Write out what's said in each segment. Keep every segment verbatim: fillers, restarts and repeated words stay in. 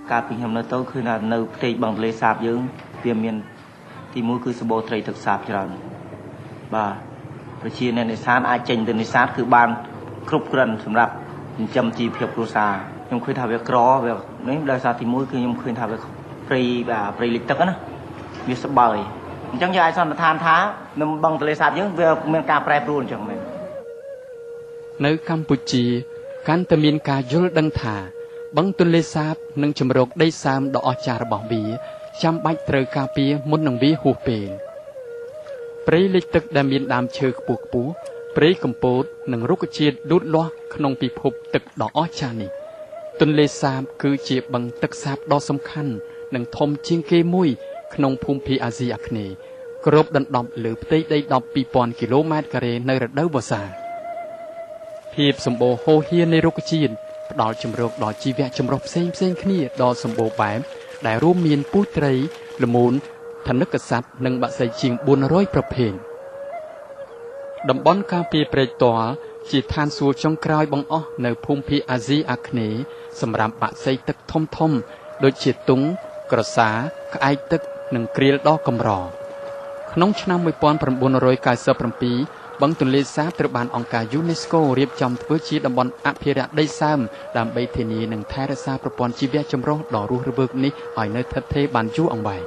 การพิจารณาโต้คือในในประเทศบางทะเลสาบยังเตรียมเมียนที่มือคือสโบไตรถึกสาบจรันบ่าประชีในในซานอาเจนในซานคือบานครบกรันสำหรับจำจีเพียบรูซายังเคยทำแบบกรอแบบนี้โดยซาที่มือคือยังเคยทำแบบปรีแบบปรีลิกตึกนะมีสบายจังยายสอนทานท้านำบางทะเลสาบยังเวลเมืองการแปรปรวนจังเลยในกัมพูชีการตะมีนการยุลดังถาบังตุนเลซาบนังจมรกได้สามดอกอจารบองบีจำใบเตรกาเปียมุนนังวีหูเปนปรีลิตึกดามีนดามเชือกปูกปูปรีกัมพูดนังรุกจีดดูดล้อขนมปีพบตึกดอกอจานีตุนเลซาบคือเจียบังตึกซาบดอกสำคัญนังทมจิงเกมุยขนมภูมิพีอาซีอัคเนกรบดันดอมหรือเตยได้ดอมปีปอนกิโลเมตรกะเรในระดับบัวซาพีบสมโบโฮเฮียในรุกจีนดอกจมรกดอกจีเวจมรกเส้นเส้นขณีดอกสมโบแบบได้ร่วมมีนปูไตรละมูลธนกษัตริย์นังบะใส่จิงบุญร้อยประเพณดำบอนกาปีเปรตตัวจีทานสูจงกรายบังอ้อในภูมิพีอาซีอัคเนสำหรับบะใส่ตึกทมทมโดยจีตุงกระสาไอตึกหนึ่งกรีลดอกกำรอขนมชนะมวยปอนประบุนรอยกายเสือประปีบังตุนเลซาตรบานองค์การยูเนสโกเรียบจำทั่วชีดำบอนอภิรักษ์ได้ซ้ำดำใบเทนีหนึ่งแทรซาประปอนจีเบียจำรอดอรูระเบิกนี้อ่อยในทัศเทบันจูองใบ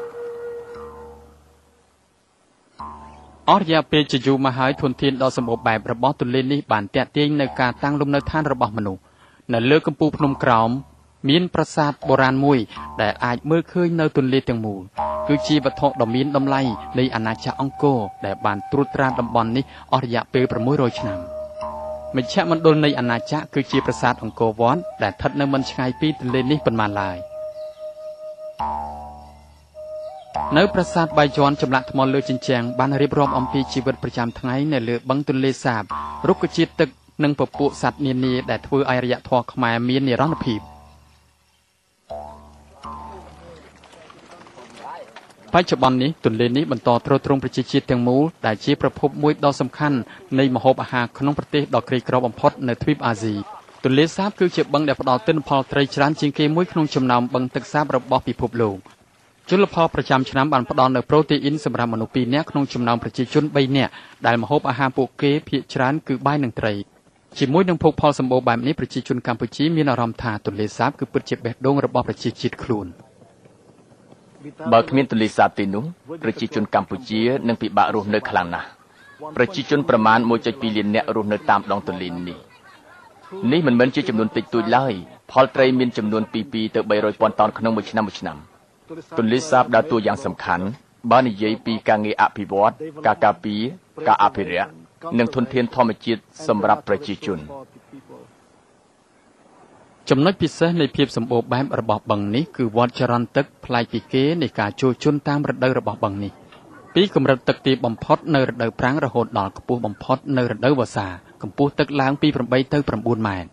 ออริยาเปจจูมาหายทุนทีนดอสมบแบบระบอบตุนเลนี้บานเตะเตียงในการตั้งลมในท่านระบอบมนุษย์ในเลือกกัมพูพนมกราวมีนประสาทโบราณมวยแต่อาจเมื่อเคยในตุนเลเตียงมูคือชีบัทดอมีนดำไลในอาณาจักรองโกแต่บานตรุตราดำบอนนี้อริยาเปประมุยโรยชนามไม่ใช่มันโดนในอาณาจักรคือชีประสาทองโกวอนแต่ทัดในมันชายปีตุนเลนี้เป็นมาลายในประสาทใบจอนจำละทมอลเลือจินแจงบานเรียบรอมอมปีชีวิตประจำทั้งไงในเลือบังตุนเลสาบรุกจิตตึกหนึ่งปปุสัตว์เนียนีแต่ทว่าอริยะทอขมายมีนในร้อนผีปัจจุบันนี้ตุนเลนี้บรรทอตรตรงประชิจิตเตียงมูได้ชี้ประพบมวยดอกสำคัญในมหอบอาหารขนมประเทศดอกกรีกรอบอมพอดในทวีปอาซีตุนเลซาบคือเจ็บบังได้ประดอต้นพอลไตรชรันจิงเกมวยขนมจำนำบังตึกซาบระบอบปีพบโลกจุลพอประจำชนะบันประดอนในโปรตีนสำหรับมนุษย์ปีนี้ขนมจำนำประชิจุนใบเนี่ยได้มหอบอาหารปุกเกพิชรันคือใบหนึ่งไตรจิมวยดังพกพอลสมบูรณ์แบบนี้ประชิจุนกัมพูชีมีอารมณ์ทาตุนเลซาบคือปิดเจ็บแบบดงระบอบประชิจิตคลูนบางมีตุลิซาตินุประชาชนกัมพูชีนังปีบะรูปเนื้อขลังนะประชาชนประมาณโมจะปีเลียนเนรูปเนื้อตามดองตุลินนี่นี่มันเหมือนจะจำนวนติดตัวไล่พอลไตรมีจำนวนปีปีเติบใบโรยปอนตอนขนมบุชนามบุชนามตุลิซาบดาวตัวอย่างสำคัญบ้านใหญ่ปีกางเงอภิวัตกากาปีกาอภิเรศนังทุนเทียนธรรมจิตสำหรับประชาชนจำนวนพิเศษในเพียบสมบูรณ์แบบระบอบบังนี้คือวัดจรันตึกพลายปีเกในการโจชนตามระดับระบอบบังนี้ปีกำลังตึกตีบอมพอดในระดับพรางระหดดอกกปูบอมพอดในระดับวาสากำปูตึกล้างปีประใบเตอร์ประบุญใหม่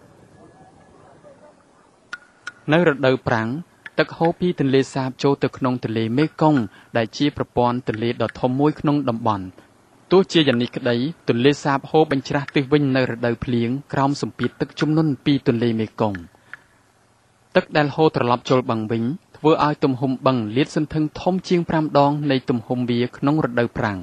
ในระดับพรางตึกโฮปีทะเลสาบโจตึกขนงทะเลเมฆงได้ชี้ประปอนทะเลดอทมวยขนงดำบอนตัวเชียยันนี้ก็ได้ตุนเลซาบโฮบัญชาตึกวิ่งในระดับเพลียงกราวสมปีตึกจุ่มนุ่นปีตุนเลเมกงตึกแดลโฮตลับโจลบังวิงเวอร์ไอตุ่มหมบังเลียดสันทึงทอมเชียงพรำดองในตุ่มหมเบียขนงระดับพรัง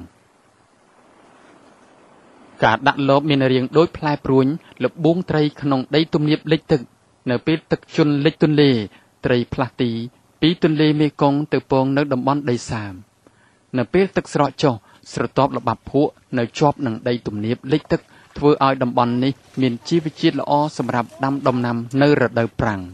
กาดดักลบมีนเรียงโดยพลายปรุนหลบบุ้งไตรขนงได้ตุ่มเลียบเล็กตึกในปีตึกจุนเล็กตุนเลไตรพลาตีปีตุนเลเมกงตึกปองนักดำบอนได้สามในปีตึกสระโจสระตอบระบาดผัวในจอบหนังได้ตุ่มเนียบเล็กตึกทว่าเอาดำบอลนี้มีชีวิตจิตละอ้อสำหรับดำดำนำในระดับปรัง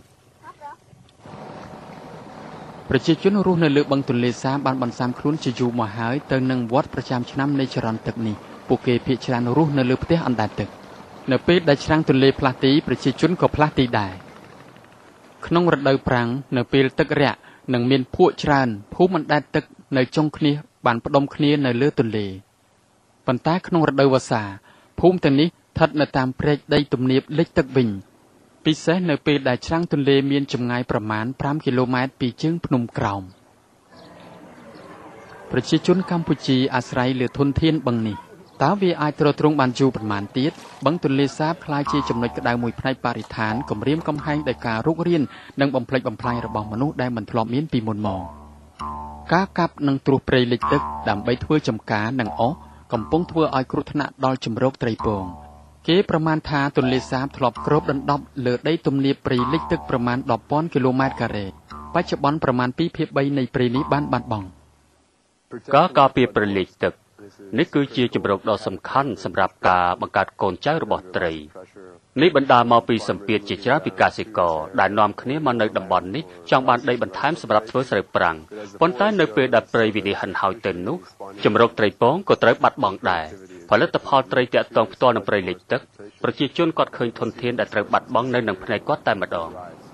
ประชาชนรู้ในเลือกบังตุนเลซาบานบันสามครุนจะอยู่มาหายเติมหนึ่งวัดประจำชนะในชรันตึกนี้ปุเกพิชรานรู้ในเลือกประเทศอันดาตึกในปีได้ชนะตุนเลพลาตีประชาชนก็พลาตีได้ขนมระดับปรังในปีตึกเระหนึ่งมีผู้ชรานผู้มันได้ตึกในจงคณีบานประดมคณีในเลือตุนเลปันตาขนมระดับวาสาภูมิตอนนี้ทัดในตามเปรกได้ตุ่มเนียบเล็กตึกบินปีเสในปีได้ช่างตุนเลมีนจำไงประมาณสามกิโลเมตรปีจึงพนมกราว ประชาชนกัมพูชีอาศัยเหลือทนเทียนบังนี้ตតើវាអាចទ្រទ្រង់បានយូរប្រមាណទៀតបឹងទន្លេសាបคล้ายជាចំណុចក្តៅមួយផ្នែកបរិស្ថានគម្រាមកំហែងដោយការរុករាននិងបំផ្លិចបំផ្លាញរបស់មនុស្សដែលមិនធ្លាប់មានពីមុនមកការកាប់និងត្រួសព្រៃលិចទឹកដើម្បីធ្វើចំការនិងអុសកំពុងធ្វើឲ្យគ្រោះថ្នាក់ដល់ជម្រកត្រីពងគេប្រមាណថាទន្លេសាបធ្លាប់គ្របដណ្ដប់លើដីទំនាបព្រៃលិចទឹកប្រមាណ ដប់ពាន់ គីឡូម៉ែត្រការ៉េបច្ចុប្បន្នប្រមាណ ពីរភាគបី នៃព្រៃនេះបានបាត់បង់ការការពារព្រៃលិចទឹកនេះគឺជាជម្រកដ៏សំខាន់សម្រាប់ការបង្កើតកូនចៅរបស់ត្រីនេះបណ្ដាលមកពីសម្ពាធជាច្រើនពីកសិករដែលនាំគ្នាមកនៅតំបន់នេះចង់បានដីបន្ថែមសម្រាប់ធ្វើស្រូវប្រាំងប៉ុន្តែនៅពេលដែលព្រៃវិនិច្ឆ័យហិនហោចទៅនោះជម្រកត្រីពងក៏ត្រូវបាត់បង់ដែរផលិតផលត្រីទាក់ទងផ្ទាល់នឹងព្រៃលិចទឹកប្រជាជនគាត់ឃើញធនធានដែលត្រូវបាត់បង់នៅនឹងភ្នែកគាត់តែម្ដង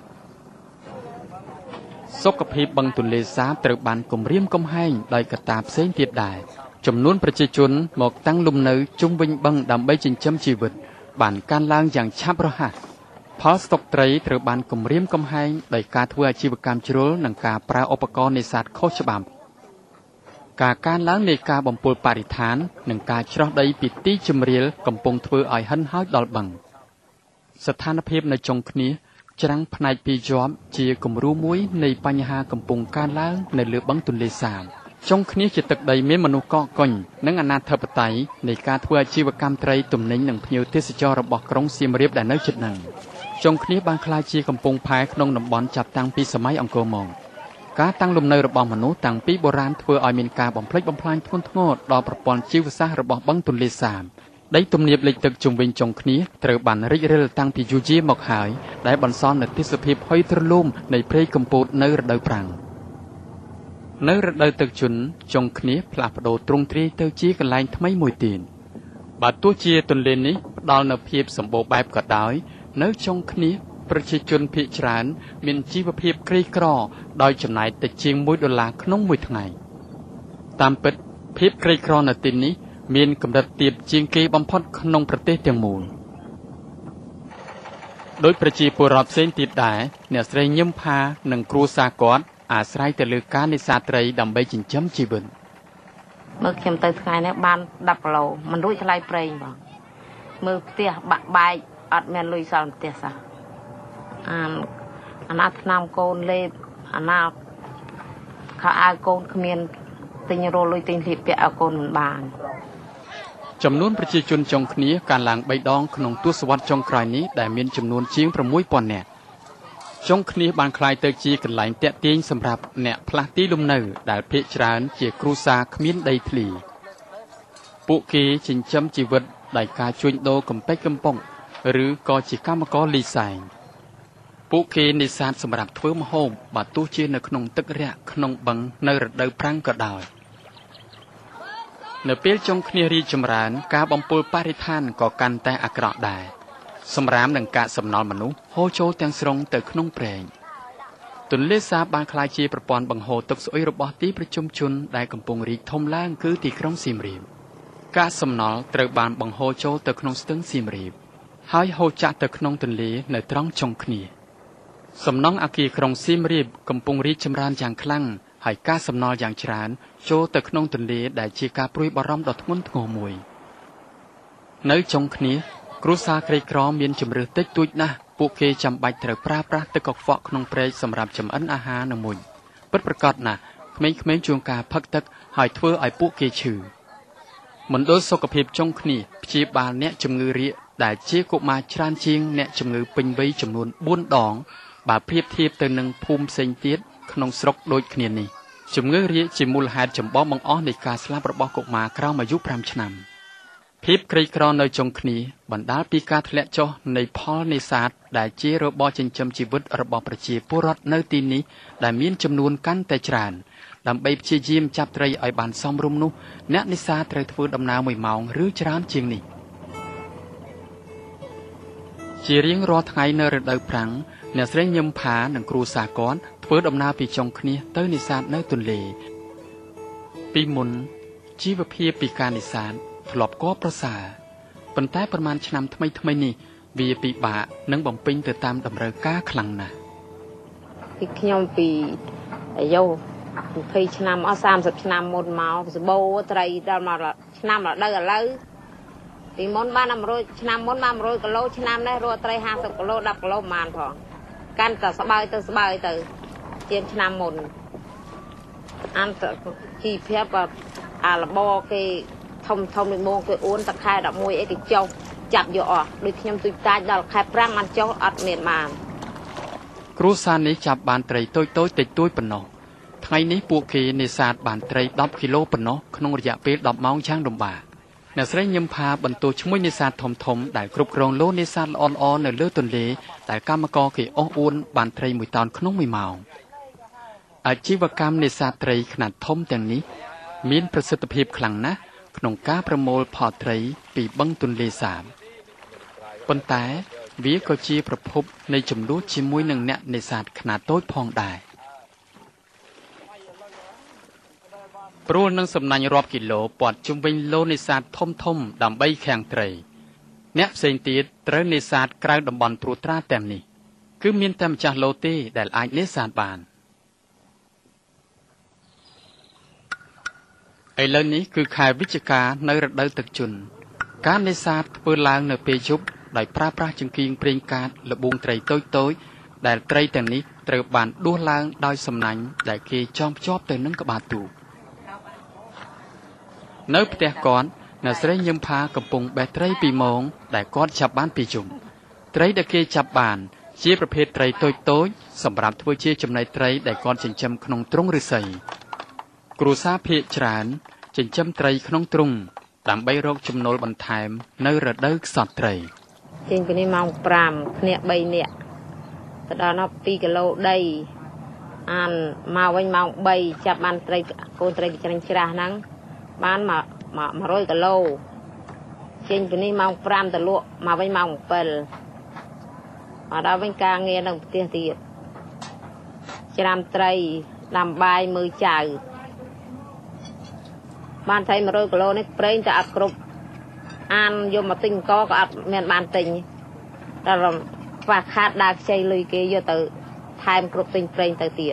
សុខភាពបឹងទន្លេសាបត្រូវបានគំរាមកំហែងដោយកត្តាផ្សេងទៀតដែរចំនួនប្រជាជនមកតាំងលំនៅជុំវិញបឹងដើម្បីចិញ្ចឹមជីវិតបានកើនឡើងយ៉ាងឆាប់រហ័សផលស្តុកត្រីត្រូវបានគំរាមកំហែងដោយការធ្វើអាជីវកម្មជ្រុលនិងការប្រើឧបករណ៍នេសាទខុសច្បាប់ការកើនឡើងនៃការបំពុលបរិស្ថាននិងការច្រោះដីពីទីជម្រាលកំពុងធ្វើឲ្យហិនហោចដល់បឹងស្ថានភាពនៅចុងគ្នាច្រាំងផ្នែកពីរជាប់ជាគំរូមួយនៃបញ្ហាកំពុងកើនឡើងនៅលើបឹងទន្លេសាបចុងគ្នាជាទឹកដីមានមនុស្សកកកុញនិងអនាធិបតេយ្យនៃការធ្វើអាជីវកម្មត្រីទំនិញនិងភ្ញៀវទេសចររបស់ក្រុងសៀមរាបដែលនៅជិតនឹងចុងគ្នាបានក្លាយជាកំពង់ផែក្នុងតំបន់ចាប់តាំងពីសម័យអង្គរមកការតាំងលំនៅរបស់មនុស្សតាំងពីបុរាណធ្វើឲ្យមានការបំផ្លិចបំផ្លាញធ្ងន់ធ្ងរដល់ប្រព័ន្ធជីវសាស្ត្ររបស់បឹងទន្លេសាបដីទំនាបលិចទឹកជុំវិញចុងគ្នាត្រូវបានរិចរិលតាំងពីយូរយារមកហើយដែលបន្សល់នូវទេសភាពហុយទ្រលំនៃព្រៃកំពតនៅរដូវប្រាំងនៅរដូវទឹកជន់ចុងគ្នាផ្លាស់ប្ដូរទ្រង់ទ្រាយទៅជាកន្លែងថ្មីមួយទៀតបើទោះជាទន្លេនេះផ្ដល់នូវភាពសម្បូរបែបក៏ដោយនៅចុងគ្នាប្រជាជនភាគច្រើនមានជីវភាពក្រីក្រដោយចំណាយតិចជាងមួយដុល្លារក្នុងមួយថ្ងៃតាមពិតភាពក្រីក្រនៅទីនេះមានកម្រិតទាបជាងគេបំផុតក្នុងប្រទេសទាំងមូលដោយប្រជាពលរដ្ឋផ្សេងទៀតដែរអ្នកស្រីញឹមផានិងគ្រួសារគាត់អាស្រ័យទៅលើការនេសាទត្រីដើម្បីចិញ្ចឹមជីវិតមើលខ្ញុំទៅថ្ងៃនេះបានដប់គីឡូមិនរួចថ្លៃប្រេងបងមើលផ្ទះបាក់បែកអត់មានលុយសល់ផ្ទះសោះអានអាណាថ្នាំកូនលេបអាណាខោអាវកូនគ្មានទិញរលុយទិញលៀបពាក់ឲ្យកូនមិនបានចំនួនប្រជាជនចុងគ្នាកើនឡើងបីដងក្នុងទសវត្សរ៍ចុងក្រោយនេះដែលមានចំនួនជាងប្រាំមួយពាន់នាក់ចុងគ្នាបានក្លាយទៅជាកន្លែងតាក់ទាញសម្រាប់អ្នកផ្លាស់ទីលំនៅដែលភាគច្រើនជាគ្រួសារគ្មានដីធ្លីពួកគេចិញ្ចឹមជីវិតដោយការជួញដូរកំពេចកំប៉ុងឬក៏ជាកម្មករលីសែងពួកគេនេសាទសម្រាប់ធ្វើម្ហូបបើទោះជានៅក្នុងទឹករាក់ក្នុងបឹងនៅរដូវប្រាំងក៏ដោយនៅពេលចុងគ្នារីកចម្រើនការបំពុលបរិស្ថានក៏កាន់តែអាក្រក់ដែរសម្រាមនឹងកាកសំណល់មនុស្សហូរចូលទាំងស្រុងទៅក្នុងព្រែងទន្លេសាបបានក្លាយជាប្រព័ន្ធបង្ហូរទឹកស្អុយរបស់ទីប្រជុំជនដែលកំពុងរីកធំឡើងគឺទីក្រុងសៀមរាបកាកសំណល់ត្រូវបានបង្ហូរចូលទៅក្នុងស្ទឹងសៀមរាបហើយហូរចាក់ទៅក្នុងទន្លេនៅត្រង់ចុងគ្នាសំណង់អគារក្រុងសៀមរាបកំពុងរីកចម្រើនយ៉ាងខ្លាំងហើយកាកសំណល់យ៉ាងច្រើនចូលទៅក្នុងទន្លេដែលជាការព្រួយបារម្ភដ៏ធ្ងន់ធ្ងរមួយនៅចុងគ្នាគ្រួសារក្រីក្រមានជម្រើសតិចតួចណាស់ពួកគេចាំបាច់ត្រូវប្រើប្រាស់ទឹកកខ្វក់ក្នុងព្រែកសម្រាប់ចម្អិនអាហារនិងមុនពិតប្រាកដណាស់ក្មេងៗជួនកាលផឹកទឹកហើយធ្វើឲ្យពួកគេឈឺមណ្ឌលសុខភាពចុងគ្នាព្យាបាលអ្នកជំងឺរាគដែលជាកុមារច្រើនជាងអ្នកជំងឺពេញវ័យចំនួនបួនដងបើប្រៀបធៀបទៅនឹងភូមិផ្សេងទៀតក្នុងស្រុកដូចគ្នានេះជំងឺរាគជាមូលហេតុចម្បងបង្អស់នៃការស្លាប់របស់កុមារក្រោមអាយុប្រាំឆ្នាំភាពក្រីក្រនៅចុងគ្នាបណ្ដាលពីការធ្លាក់ចុះនៃផលនេសាទដែលជារបរចិញ្ចឹមជីវិតរបស់ប្រជាពលរដ្ឋនៅទីនេះដែលមានចំនួនកាន់តែច្រើនដើម្បីព្យាយាមចាប់ត្រីឲ្យបានសមរម្យនោះអ្នកនេសាទត្រូវធ្វើដំណើរមួយម៉ោងឬច្រើនជាងនេះជារៀងរាល់ថ្ងៃនៅរដូវប្រាំងអ្នកស្រីញឹមផានិងគ្រួសារគាត់ធ្វើដំណើរពីចុងគ្នាទៅនេសាទនៅទន្លេពីមុនជីវភាពពីការនេសាទធ្លាប់ក៏ប្រសើរប៉ុន្តែប្រហែលឆ្នាំថ្មីថ្មីនេះវាពិបាកនិងបំពេញទៅតាមតម្រូវការខ្លាំងណាស់ពីខ្ញុំពីអាយុยี่สิบឆ្នាំអស់សាមសិបឆ្នាំមុនមកសបោត្រីដល់មកឆ្នាំរដូវឥឡូវពីមុនបាន100ឆ្នាំមុនបាន100គីឡូឆ្នាំនេះរកត្រី50គីឡូ10គីឡូប្រហែលផងកាន់តែស្បើយទៅស្បើយទៅជាងឆ្នាំមុនអានជីភៀបអាលបគេធំធំដូចមកគេអួនទឹកខែ11អីគេចុះចាប់យកអស់ដូចខ្ញុំទុយតាចដល់ខែប្រាំងបានចុះអត់មានបានគ្រួសារនេះចាប់បានត្រីតូចតូចតិចតួចប៉ុណ្ណោះថ្ងៃនេះពួកគេនេសាទបានត្រី10គីឡូប៉ុណ្ណោះក្នុងរយៈពេល10ម៉ោងយ៉ាងលំបាកអ្នកស្រីញឹមផាបន្ទោឈ្មោះនេសាទធំធំដែលគ្រប់គ្រងលូនេសាទល្អល្អនៅលើទន្លេដែលកម្មករគេអស់អួនបានត្រីមួយតោនក្នុងមួយម៉ោងអាជីវកម្មនេសាទត្រីខ្នាតធំទាំងនេះមានប្រសិទ្ធភាពខ្លាំងណាស់ក្នុងការប្រមូលផលត្រីពីបឹងទន្លេសាបប៉ុន្តែវាក៏ជាប្រភពនៃចំនួនជាមួយនឹងអ្នកនេសាទខ្នាតតូចផងដែរព្រោះនឹងសំណាញ់រាប់គីឡូព័ទ្ធជុំវិញលូនេសាទធំធំដើម្បីខាំងត្រីអ្នកផ្សេងទៀតត្រូវនេសាទក្រៅតំបន់ត្រួតត្រាទាំងនេះគឺមានតែម្ចាស់លូទេដែលអាចនេសាទបានឥឡូវនេះគឺខែវិច្ឆិកានៅរដូវទឹកជន់ការនេសាទធ្វើឡើងនៅពេលយប់ដោយប្រើប្រាស់ចង្កៀងប្រេងកាតល្បួងត្រីតូចតូចដែលត្រីទាំងនេះត្រូវបានដួសឡើងដោយសំណាញ់ដែលគេចងភ្ជាប់ទៅនឹងក្បាលទូកនៅផ្ទះគាត់អ្នកស្រីញឹមផាកំពុងបេះត្រីពីមងដែលគាត់ចាប់បានពីយប់ត្រីដែលគេចាប់បានជាប្រភេទត្រីតូចតូចសម្រាប់ធ្វើជាចំណីត្រីដែលគាត់ចិញ្ចឹមក្នុងទ្រុងឫស្សីគ្រួសារភាគច្រើនចិញ្ចឹមត្រីក្នុងទ្រុងដើម្បីរកចំណូលបន្ថែមនៅរដូវខ្សត់ត្រីចេញពីនេះម៉ោងប្រាំគ្នា3នាក់ទៅដល់នោះ2គីឡូដីអានមកវិញម៉ោង3ចាប់បានត្រីកូនត្រីច្រាញ់ច្រាស់ហ្នឹងបានមក100គីឡូចេញពីនេះម៉ោង5ទៅលក់មកវិញម៉ោង7មកដល់វិញការងារនៅផ្ទះទៀតច្រាំត្រីដាំបាយមើលចៅបានត្រី100គីឡូនេះប្រេងតែអត់គ្រប់អានយកមកទិញកក៏អត់មានបានទិញដល់ខ្វះខាតដើរខ្ចីលុយគេយកទៅថែមគ្រប់ទិញប្រេងទៅទៀត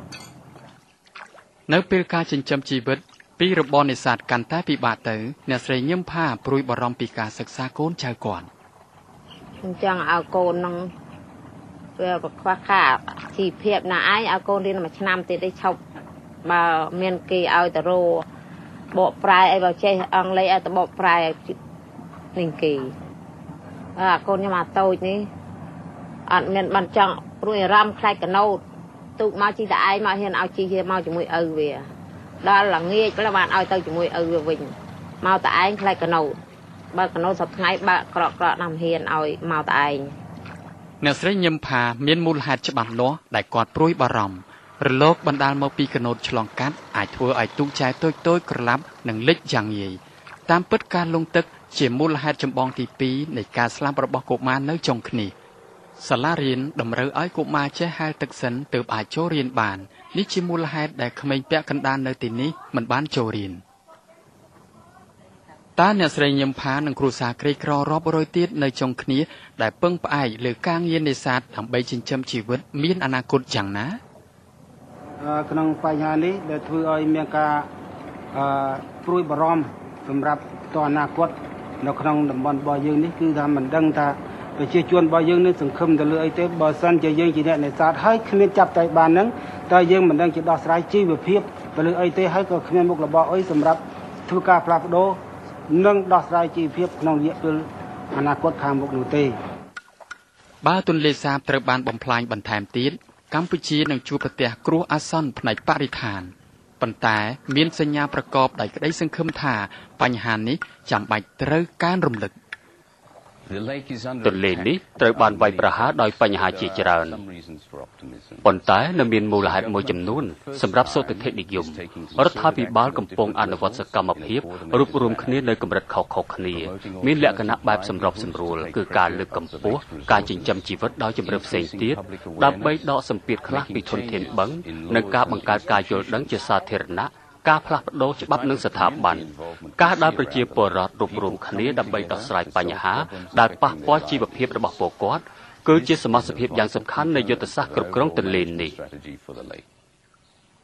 នៅពេលការចិញ្ចឹមជីវិតពីរបរនេសាទកាន់តែពិបាកទៅអ្នកស្រីញឹមផាព្រួយបារម្ភពីការសិក្សាកូនចៅគាត់ខ្ញុំចង់ឲ្យកូននឹងវាខ្វះខាតជីវភាពណាឯងឲ្យកូនរៀនមួយឆ្នាំទៀតឯងឈប់បើមានគេឲ្យទៅរោបកប្រែអីបើចេះអង់គ្លេសឲ្យទៅបកប្រែនឹងគេអាកូនខ្ញុំអាតូចនេះអត់មានបានចង់ព្រួយអារម្មណ៍ខ្លាចកណូតទូកមកជីតែឯងមកហ៊ានឲ្យជីមកជាមួយឪវាដល់ល្ងាចផ្លែបានឲ្យទៅជាមួយឪវាវិញមកតែឯងខ្លាចកណូតបើកណូតសប្តាហ៍ថ្ងៃបើក្រក់ក្រក់ណាស់ហ៊ានឲ្យមកតែឯងអ្នកស្រីញឹមផាមានមូលហេតុច្បាស់លាស់ដែលគាត់ព្រួយបារម្ភរលកបណ្ដាលមកពីកណូតឆ្លងកាត់អាចធ្វើឲ្យទូកចែតូចតូចក្រឡាប់និងលិចយ៉ាងងាយតាមពិតការលង់ទឹកជាមូលហេតុចម្បងទីពីរនៃការស្លាប់របស់កុមារនៅចុងគ្នាសាលារៀនតម្រូវឲ្យកុមារចេះហែលទឹកសិនទើបអាចចូលរៀនបាននេះជាមូលហេតុដែលក្មេងពាក់កណ្ដាលនៅទីនេះមិនបានចូលរៀនតើអ្នកស្រីញឹមផានិងគ្រួសារក្រីក្ររាប់រយទៀតនៅចុងគ្នាដែលពឹងផ្អែកលើការងារនេសាទដើម្បីចិញ្ចឹមជីវិតមានអនាគតយ៉ាងណាក្នុងបញ្ហានេះដែលធ្វើឲ្យមានការព្រួយបារម្ភសម្រាប់តអនាគតនៅក្នុងតំបន់របស់យើងនេះគឺថាមិនដឹងថាប្រជាជនរបស់យើងនេះសង្ឃឹមទៅលើអីទេបើសិនជាយើងជាអ្នកនេសាទហើយគ្មានចាប់ត្រីបានហ្នឹងតើយើងមិនដឹងជាដោះស្រាយជីវភាពទៅលើអីទេហើយក៏គ្មានមុខរបរអីសម្រាប់ធ្វើការផ្លាស់ប្ដូរនិងដោះស្រាយជីវភាពក្នុងរយៈពេលអនាគតខាងមុខនោះទេបើទន្លេសាបត្រូវបានបំផ្លាញបន្ថែមទៀតកម្ពុជានឹងជួបប្រទះគ្រោះអាសន្នផ្នែកបរិស្ថានប៉ុន្តែមានសញ្ញាប្រកបដោយក្តីសង្ឃឹមថាបញ្ហានេះចាំបាច់ត្រូវកើនរំលឹកទន្លេនេះត្រូវបានវាយប្រហារដោយបញ្ហាជាច្រើនប៉ុន្តែនៅមានមូលហេតុមួយចំនួនសម្រាប់សុតិធិនិយមរដ្ឋាភិបាលកំពុងអនុវត្តសកម្មភាពរួបរวมគ្នានៅកម្រិតខុសៗគ្នាមានលក្ខណៈបែបសម្របសម្រួលគឺការលើកកម្ពស់ការចិញ្ចឹមជីវិតដោយជំរឿនផ្សេងទៀតដើម្បីដកសម្ពាធខ្លះពីធនធានបឹងនិងការបង្កើតការយល់ដឹងជាសាធារណៈការផ្លាស់ប្ដូរច្បាប់និងស្ថាប័នការដែលប្រជាពលរដ្ឋរួបរวมគ្នាដើម្បីដោះស្រាយបញ្ហាដែលប៉ះពាល់ជីវភាពរបស់ពលរដ្ឋគឺជាសមាជិកយ៉ាងសំខាន់នៃយុទ្ធសាស្ត្រគ្រប់គ្រងទន្លេនេះ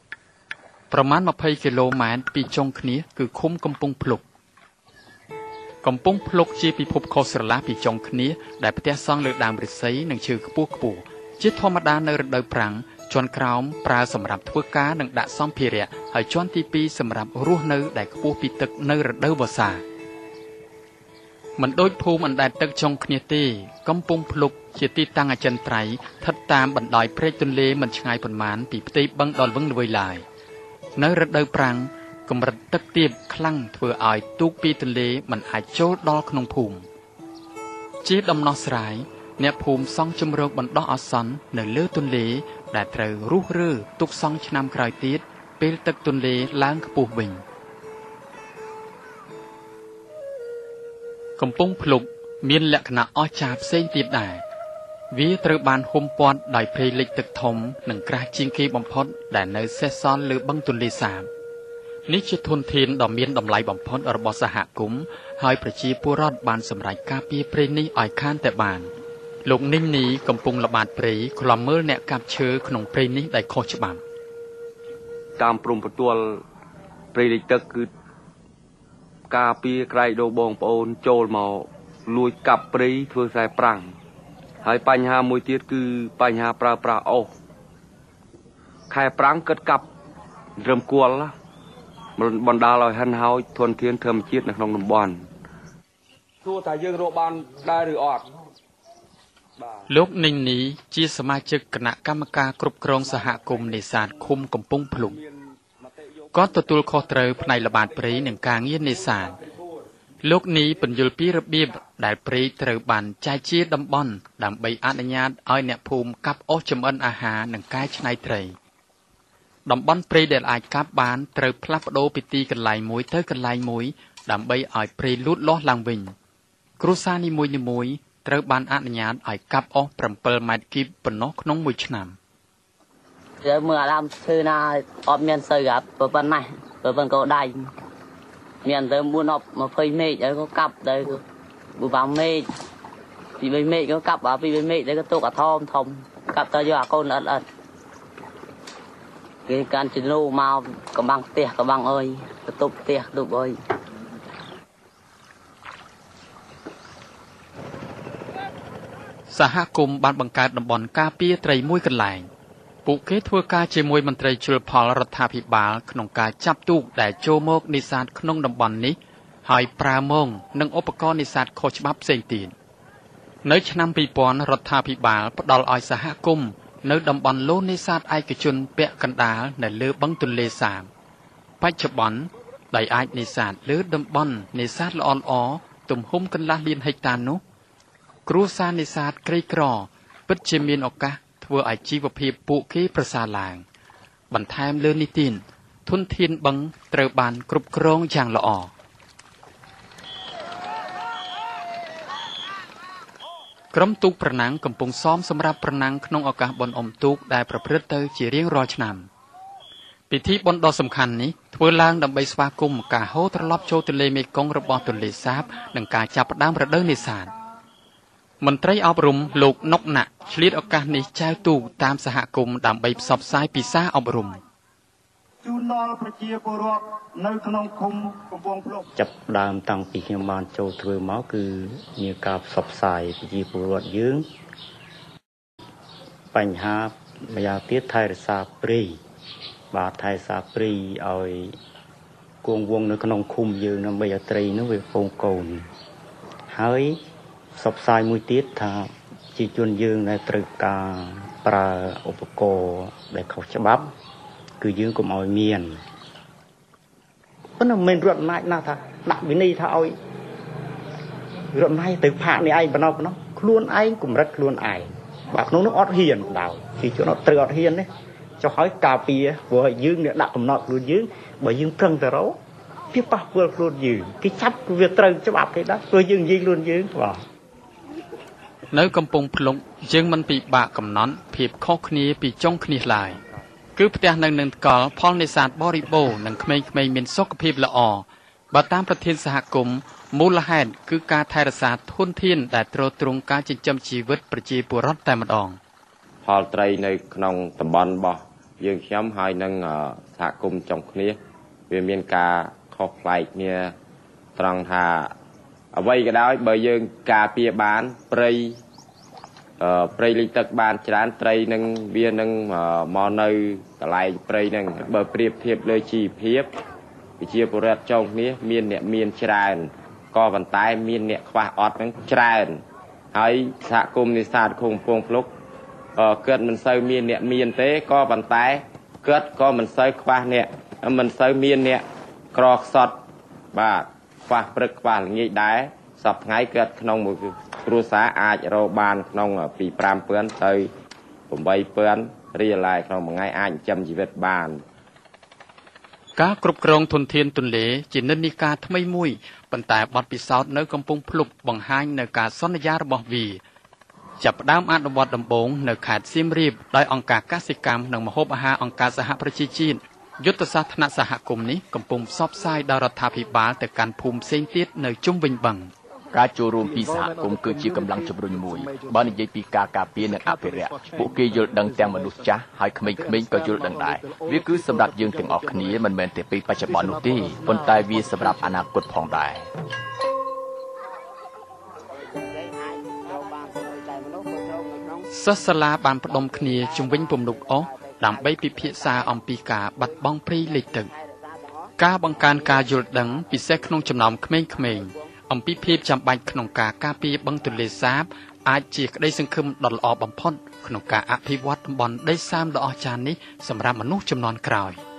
ប្រមាណ20គីឡូម៉ែត្រពីចុងគ្នាគឺឃុំកំពង់ភ្លុកកំពុងភ្លុកជាពិភពខុសស្រឡះពីចុងគ្នាដែលផ្ទះសង់លើដើមឫស្សីនិងឈើខ្ពស់ខ្ពស់ជាធម្មតានៅរដូវប្រាំងជាន់ក្រោមប្រើសម្រាប់ធ្វើការនិងដាក់សម្ភារៈហើយជាន់ទីពីរសម្រាប់រស់នៅដែលខ្ពស់ពីទឹកនៅរដូវវស្សាមិនដូចភូមិអណ្ដែតទឹកចុងគ្នាទេកំពង់ភ្លុកជាទីតាំងអចិន្ត្រៃយ៍ស្ថិតតាមបណ្ដោយព្រែកទន្លេមិនឆ្ងាយប៉ុន្មានពីផ្ទៃបឹងដល់វឹងល្វើយឡើយនៅរដូវប្រាំងកម្រិតទឹកទាបខ្លាំងធ្វើឲ្យទូកពីទន្លេមិនអាចចូលដល់ក្នុងភូមិជាដំណោះស្រាយអ្នកភូមិសង់ជំរកបណ្ដោះអាសន្ននៅលើទន្លេដែលត្រូវរុះរើទុកសង់ឆ្នាំក្រោយទៀតពេលទឹកទន្លេឡើងខ្ពស់វិញកំពង់ភ្លុកមានលក្ខណៈអស្ចារ្យផ្សេងទៀតដែរវាត្រូវបានហ៊ុំព័ទ្ធដោយព្រៃលិចទឹកធំនិងក្រាស់ជាងគេបំផុតដែលនៅសេសសល់លើបឹងទន្លេសាបនេះជាធនធានដ៏មានតម្លៃបំផុតរបស់សហគមន៍ហើយប្រជាពលរដ្ឋបានសម្រេចការពារព្រៃនេះឲ្យខានតែបានលោកនីងនីកំពុងល្បាតព្រៃខ្លំមើលអ្នកកាប់ឈើក្នុងព្រៃនេះដែលខុសច្បាប់តាមព្រំប្រទល់ព្រៃលិចទឹកគឺការពារក្រែកដោបងប្អូនចូលមកលួចកាប់ព្រៃធ្វើខ្សែប្រាំងហើយបញ្ហាមួយទៀតគឺបញ្ហាប្រើប្រាស់អុសខែប្រាំងគិតកាប់រឹមគល់បណ្ដាលឲ្យហិនហោចធនធានធម្មជាតិនៅក្នុងតំបន់ទោះតែយើងរកបានដែរឬអត់លោកនីងនីជាសមាជិកគណៈកម្មការគ្រប់គ្រងសហគមន៍នេសាទឃុំកំពង់ភ្លុកគាត់ទទួលខុសត្រូវផ្នែកល្បាតព្រៃនិងការងារនេសាទលោកនីពន្យល់ពីរបៀបដែលព្រៃត្រូវបានចែកជាតំបន់ដើម្បីអនុញ្ញាតឲ្យអ្នកភូមិកាប់អុសចម្អិនអាហារនិងកែច្នៃត្រីតំបន់ព្រៃដែលអាចកាប់បានត្រូវផ្លាស់ប្ដូរពីទីកន្លែងមួយទៅកន្លែងមួយដើម្បីឲ្យព្រៃលូតលាស់ឡើងវិញគ្រួសារនីមួយៗត្រូវបានអនុញ្ញាតឲ្យកាប់អុស7ម៉ែត្រគីបប៉ុណ្ណោះក្នុងមួយឆ្នាំយើងមើលអាដាមធ្វើណាអត់មានសូវកាប់ប៉ុណ្ណាប៉ុណ្ណោះដៃមានទៅ420មេឃហើយក៏កាប់ទៅ5មេឃពី3មេឃក៏កាប់ពី3មេឃទៅក៏ទុកអាធំធំកាប់ទៅយកអាកូនអត់អត់គេកាន់ជំនួមកកំបាំងផ្ទះកំបាំងអើយទៅទុបផ្ទះទុបអើយសហគមន៍បានបង្កើតតំបន់ការពារត្រីមួយកន្លែងពួកគេធ្វើការជាមួយមន្ត្រីជលផលរដ្ឋាភិបាលក្នុងការចាប់ទូកដែលចូលមកនេសាទក្នុងតំបន់នេះហើយប្រើមងនិងឧបករណ៍នេសាទខុសច្បាប់ផ្សេងទៀតនៅឆ្នាំពីរពាន់រដ្ឋាភិបាលផ្ដល់ឲ្យសហគមន៍នៅតំបន់លូនេសាទឯកជនពាក់កណ្ដាលនៅលើបឹងទន្លេសាបបច្ចុប្បន្នដែលអាចនេសាទលើតំបន់នេសាទល្អល្អទំហំកន្លះលានហិកតានោះគ្រួសារនេសាទក្រីក្រពិតជាមានឱកាសធ្វើឲ្យជីវភាពពួកគេប្រសើរឡើងបន្ថែមលើនេះទៀតធនធានបឹងត្រូវបានគ្រប់គ្រងយ៉ាងល្អក្រុមទូកប្រណាំងកំពុងซ้อมសម្រាប់ប្រណាំងក្នុងឱកាសបុណ្យអុំទូកដែលប្រព្រឹត្តទៅជារៀងរាល់ឆ្នាំពិធីបុណ្យដ៏សំខាន់នេះធ្វើឡើងដើម្បីស្វាគមន៍ការហូរត្រឡប់ចូលទន្លេមេគង្គរបស់ទន្លេសាបនិងការចាប់ផ្ដើមរដូវនេសាទមន្ត្រីអប់រំលោកណុកណាក់ឆ្លៀតឱកាសនេះចែវទូកតាមសហគមន៍ដើម្បីផ្សព្វផ្សាយពីសារអប់រំជូនដល់ប្រជាពលរដ្ឋនៅក្នុងឃុំកំពង់ភ្លុកចាប់ដើមតាំងពីខ្ញុំបានចូលធ្វើមកគឺមានការផ្សព្វផ្សាយប្រជាពលរដ្ឋយើងបញ្ហាម្យ៉ាងទៀតថែរក្សាព្រៃបាទថែរក្សាព្រៃឲ្យគង់វង្សនៅក្នុងឃុំយើងដើម្បីឲ្យត្រីនោះវាពងកូនហើយផ្សព្វផ្សាយមួយទៀតថាជាជនយើងដែលត្រូវការប្រើឧបករណ៍ដែលខុសច្បាប់គឺយើងកុំឲ្យមានប៉ុន្តែមិនមែនរដ្ឋអំណាចណាថាដាក់វិន័យថាឲ្យរដ្ឋអំណាចទៅផាកនេះឯងបណ្ដោះបណ្ដោះខ្លួនឯងកម្រិតខ្លួនឯងបាទក្នុងនោះអត់ហ៊ានដល់ជាជនអត់ត្រូវអត់ហ៊ានទេចុះហើយការពារព្រោះយើងអ្នកដាក់កំណត់ខ្លួនយើងបើយើងប្រឹងទៅរកវាប៉ះពាល់ខ្លួនយើងគេចាប់វាត្រូវច្បាប់គេដែរព្រោះយើងនិយាយខ្លួនយើងបាទនៅកំពង់ភ្លុកយើងមិនពិបាកកំណត់ភាពខុសគ្នាពីចុងគ្នាឡើយគឺផ្ទះនៅនឹងថ្កល់ផលនេសាទបរិបូរណ៍និងក្មេងៗមានសុខភាពល្អបើតាមប្រធានសហគមន៍មូលហេតុគឺការថែរក្សាធនធានដែលទ្រទ្រង់ការចិញ្ចឹមជីវិតប្រជាពលរដ្ឋតែម្ដងផលត្រីនៅក្នុងតំបន់របស់យើងខ្ញុំហើយនឹងសហគមន៍ចុងគ្នាវាមានការខុសប្លែកគ្នាត្រង់ថាអ្វីក៏ដោយបើយើងការពារបានព្រៃអឺព្រៃលិចទឹកបានច្រើនត្រីនឹងវានឹងមកនៅកន្លែងព្រៃនឹងបើប្រៀបធៀបលើជីវភាពប្រជាពលរដ្ឋចុងគ្នាមានអ្នកមានច្រើនក៏ប៉ុន្តែមានអ្នកខ្វះអត់នឹងច្រើនហើយសហគមន៍នេសាទឃុំកំពង់ភ្លុកគាត់មិនសូវមានអ្នកមានទេក៏ប៉ុន្តែគាត់ក៏មិនសូវខ្វះអ្នកមិនសូវមានអ្នកក្រខ្សត់បាទខ្វះព្រឹកខ្វះល្ងាចដែរសប្តាហ៍ថ្ងៃគាត់ក្នុងមួយគ្រួសារអាចរកបានក្នុងពីប្រាំពាន់ទៅប្រាំពាន់រៀលឡាយក្នុងមួយថ្ងៃអាចចិញ្ចឹមជីវិតបានការគ្រប់គ្រងធនធានទន្លេជានិន្នាការថ្មីមួយប៉ុន្តែបទពិសោធន៍នៅកំពង់ភ្លុកបង្ហាញនៅការសន្យារបស់វាចាប់ផ្ដើមអនុវត្តដំបូងនៅខេត្តសៀមរាបដោយអង្គការកសិកម្មនិងម្ហូបអាហារអង្គការសហប្រជាជាតិយុទ្ធសាស្ត្រថ្នាក់សហគមន៍នេះកំពុងផ្សព្វផ្សាយដល់រដ្ឋាភិបាលទៅកាន់ភូមិផ្សេងទៀតនៅជុំវិញបឹងការចូលរួមពីសហគមន៍គឺជាកម្លាំងជំរុញមួយបើនិយាយពីការការពារនិងអភិរក្សពួកគេយល់ដឹងទាំងមនុស្សចាស់ហើយក្មេងៗក៏យល់ដឹងដែរវាគឺសម្រាប់យើងទាំងអស់គ្នាមិនមែនតែពេលបច្ចុប្បន្ននោះទេប៉ុន្តែវាសម្រាប់អនាគតផងដែរសិស្សសាលាបានផ្ដុំគ្នាជុំវិញពំនុកអុសដើម្បីពិភាក្សាអំពីការបាត់បង់ព្រៃលិចទឹកការបង្កើនការយល់ដឹងពិសេសក្នុងចំណោមក្មេងៗអំពីភាពចាំបាច់ក្នុងការការពារបឹងទន្លេសាបអាចជាក្តីសង្ឃឹមដ៏ល្អបំផុតក្នុងការអភិវឌ្ឍតំបន់ដីសើមដ៏អស្ចារ្យនេះសម្រាប់មនុស្សជំនាន់ក្រោយ។